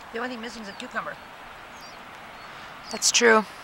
The only thing missing is a cucumber. That's true.